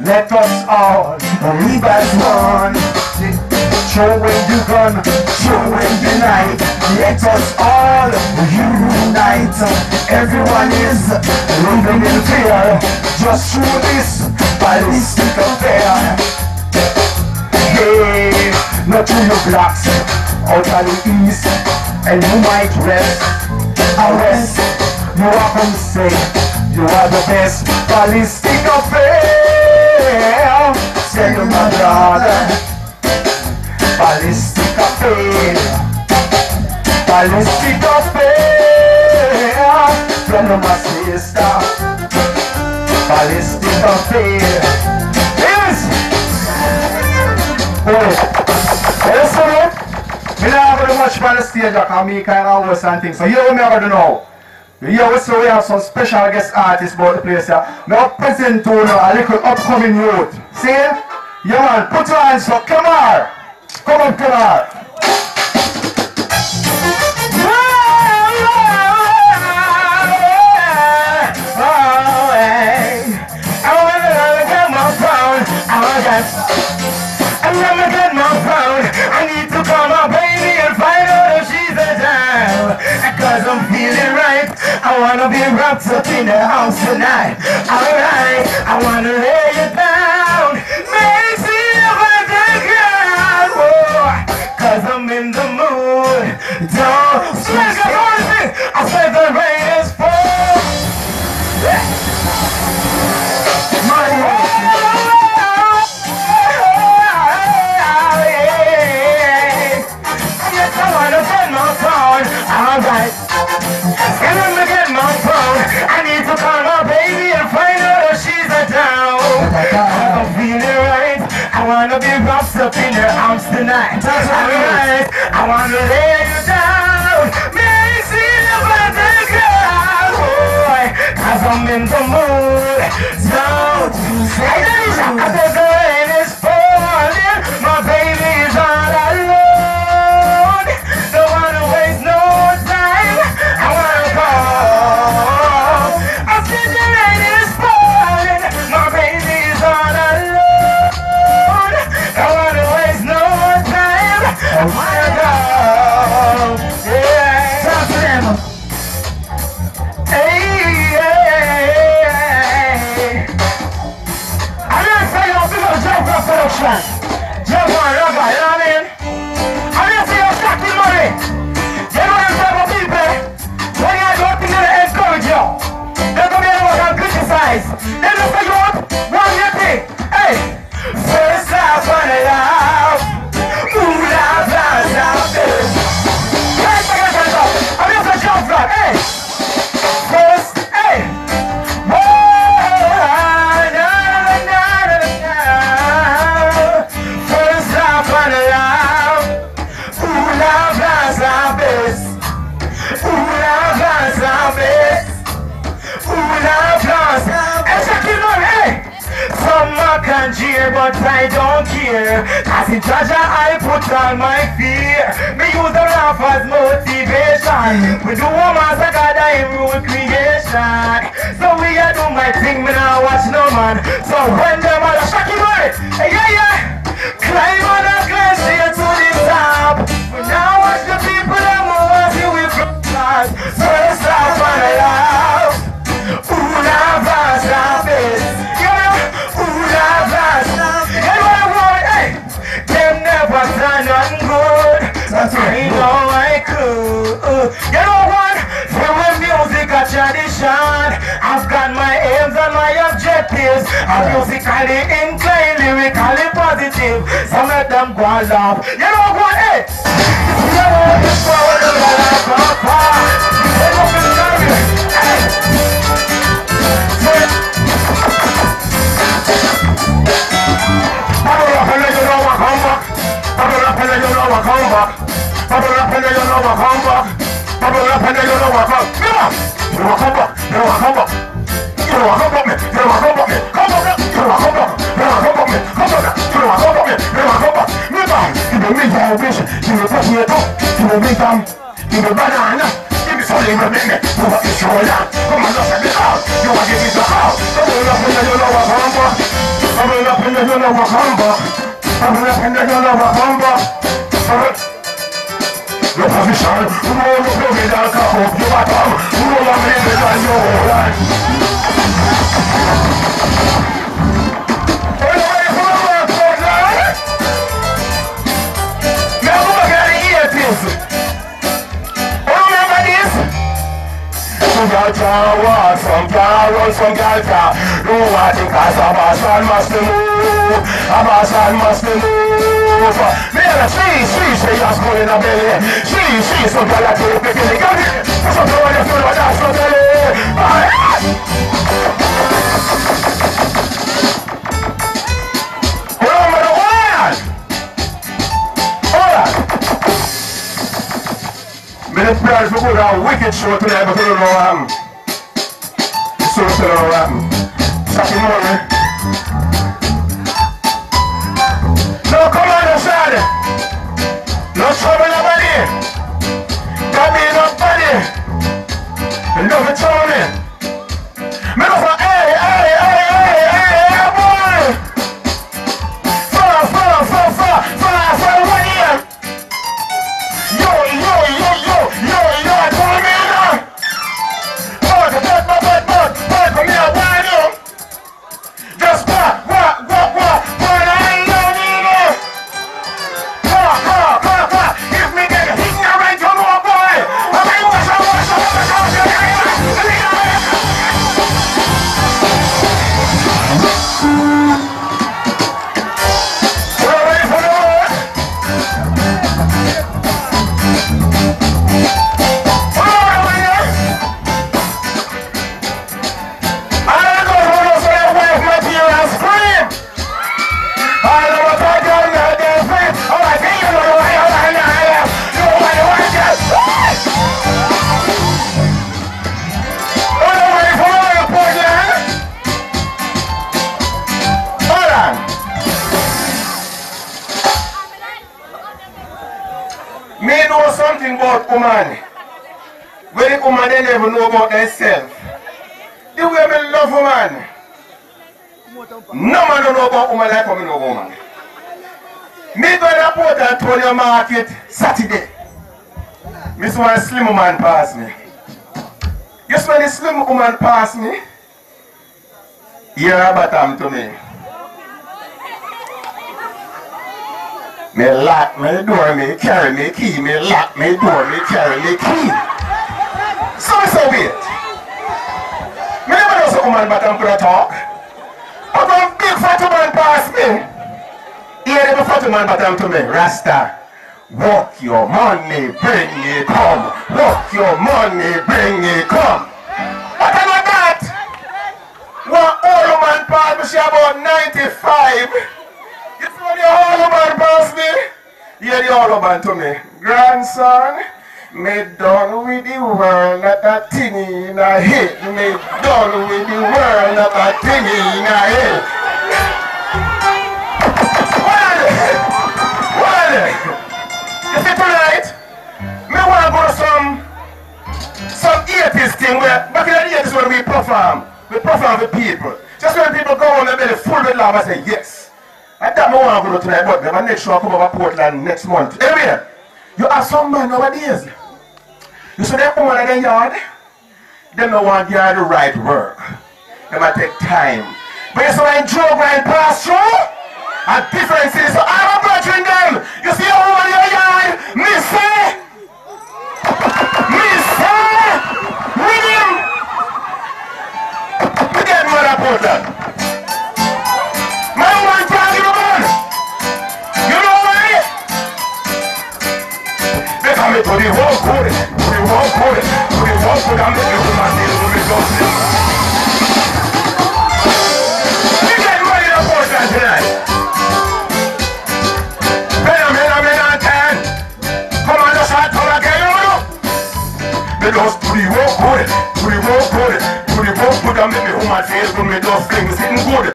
let us all live as one. Show when you gun, show when you night. Let us all unite. Everyone is living in fear just through this ballistic affair. Hey, not to your blocks out of the east, and you might rest, arrest. You are from say you are the best ballistic affair. Send my brother. Ballistic affair, ballistic affair. Friend of my sister, ballistic affair. Yes. Listen, me not very much on the stage. I can make kind of worse and things. So here we never do know. Here we say we have some special guest artists about the place here. Me up present to you a little upcoming youth. See? Yeah man, put your hands up. Come on. Come on, come on. I need to call my baby and find out if she's a child. Cause I'm feeling right. I wanna be wrapped up in the house tonight. Alright, I wanna lay you down. Make cause I'm in the mood. Don't smack up on me. I said the rain is full. Yes, I wanna get my phone. Alright. And when I get my phone, I need to call my baby and find out if she's a down. I'm feeling right. I wanna be wrapped up in her arms tonight. Alright, I wanna lay you down. May see you by the girl, boy. Cause I'm in the mood. Don't you say that the rain is falling. My baby's all alone. Don't wanna waste no time. I wanna go. I said the rain is falling. My baby's all alone. I wanna waste no time. I wanna go. Yeah. Talk to them. Hey, hey. I'm gonna say you're big of Jump Rock production. Jump on Rock, you know what I mean? I'm gonna say you're stacking money. You know what I'm talking about, people? When you go up in there and encourage you, they're gonna be able to criticize. They just say you up, one your thing. Hey. First I wanna love, ooh love, love, love, baby. Hey, I'm just a jump rock, hey. First, hey. Whoa, na, na, na, na. First I wanna love, ooh love, love, love, baby. Ooh love, love, love, baby. Ooh love, love, hey, check it out, hey. Some can jeer, but I don't care. Cause in Jaja I put on my fear. Me use the laugh as motivation. We do one as a God I rule creation. So we a do my thing, me now watch no man. So when them all a shock it right, hey, yeah, yeah. Climb on a glacier to the top. We now watch the people that move as you will cross. First off on the love. Ooh, love, love, love is. I know I could. You know what? When music a tradition, I've got my aims and my objectives. I'm musically inclined, lyrically positive. Some of them go and laugh. You know what? Hey! You know this world is a laugh apart. You know what I'm saying? Hey! Bubble up and let you know I come back. Bubble up and let you know I come back. Bubble up and let you know I come back. Bubble up and let you know I come back. You know I come back. You know I come back. You know I come back. You know I come back. Come back. You know I come back. You know I come back. Come back. You know I come back. You know I come back. Me back. You know me down, bitch. You know push me up. You know me down. You know banana. Give me something to make me. You want to show that. Come on, look at me out. You want to give me the house. Bubble up and let you know I come back. you never come back. I'm laughing that you never come back. Your position, who will look at me and cock up your bottom, who will have me in your life. Are you ready for the work, Portland? Now look at the earpiece. Remember this? Some girl can walk, some can run, some girl can do what they cause a boss man must move. A boss man must move. Me and a she just go in a belly. She, some girl that take the belly. Got it? Some girl that feel like that's the belly. Remember the one. Hold on. Many players will go down wicked show tonight, but you don't know what happened. You still don't know what happened. Second morning. No, come on, inside. No trouble, nobody. Got me nobody. Love it, Tony. Me go for hey, boy. Far, 1 year. Yo, I told me now. But, come here, why no? Just what, I love you. If me get ignorant, you know, boy. I mean, wash. Ready for the word? Me know something about woman. When the woman they never know about themselves. The way me love woman. No man don't know about woman like how me know woman. Me go to Port Antonio Market Saturday. Me saw a slim woman pass me. You see when the slim woman pass me? You're a bottom to me. Me lock me door, me carry me key, me lock me door, me carry me key. So wait. Me never know some woman bottom could talk. But when big fat woman pass me, here the fat woman bottom to me, Rasta. Walk your money, bring it come. Walk your money, bring it come. What about that? One old woman pass me, she about 95. You see what the old woman pass me? Yeah, the old woman to me. Grandson, me done with the world, not a thing in a head. Me done with the world, not a thing in a head. What? You see tonight, me want to go to some 80s thing where, back in the 80s when we perform for people. Just when people go on the belly full with love, I say yes. I thought I want to go to tonight, but never next show I come over Portland next month. Anyway, you have some man nowadays. You see that woman in the yard? They don't want to get the right work. They might take time. But you see when Joe Grind pass through, a difference is so I'm brethren them. You see a woman in your yard, me say, William, we get mad at Portland. My woman can't give a man. You know why? They come to the walk with it, and make the woman deal with the gossip. We get money in Portland tonight. Come on, just come again, you know? They just do the walk with it, and make the woman feel good, me just things sitting good.